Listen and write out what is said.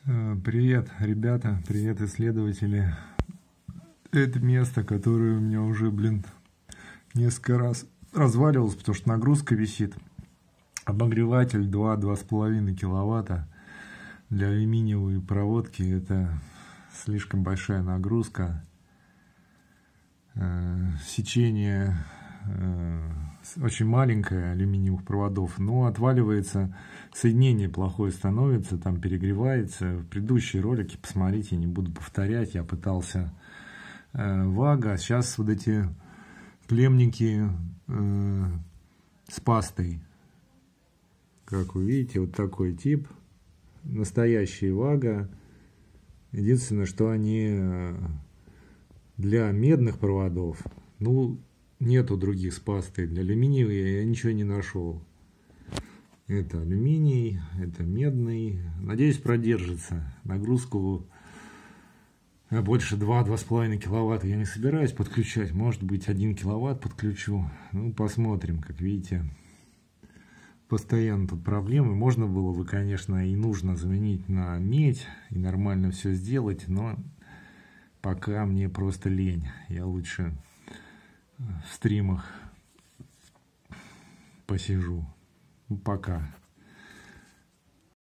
Привет, ребята, привет, исследователи. Это место, которое у меня уже, несколько раз разваливалось, потому что нагрузка висит. Обогреватель 2-2,5 киловатта для алюминиевой проводки. Это слишком большая нагрузка. Сечение очень маленькое алюминиевых проводов, но отваливается, соединение плохое становится, там перегревается. В предыдущие ролики посмотрите, не буду повторять, я пытался вага. Сейчас вот эти клеммники с пастой, как вы видите, вот такой тип, настоящие вага. Единственное, что они для медных проводов, нету других с пастой. Для алюминиевой я ничего не нашел. Это алюминий, это медный. Надеюсь, продержится. Нагрузку больше 2-2,5 киловатта я не собираюсь подключать. Может быть, 1 киловатт подключу. Посмотрим. Как видите, постоянно тут проблемы. Можно было бы, конечно, и нужно заменить на медь и нормально все сделать, но пока мне просто лень. Я лучше в стримах посижу. Пока.